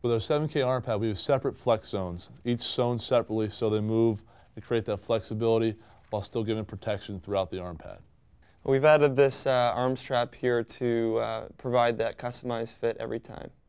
With our 7K arm pad, we have separate flex zones, each sewn separately so they move and create that flexibility while still giving protection throughout the arm pad. We've added this arm strap here to provide that customized fit every time.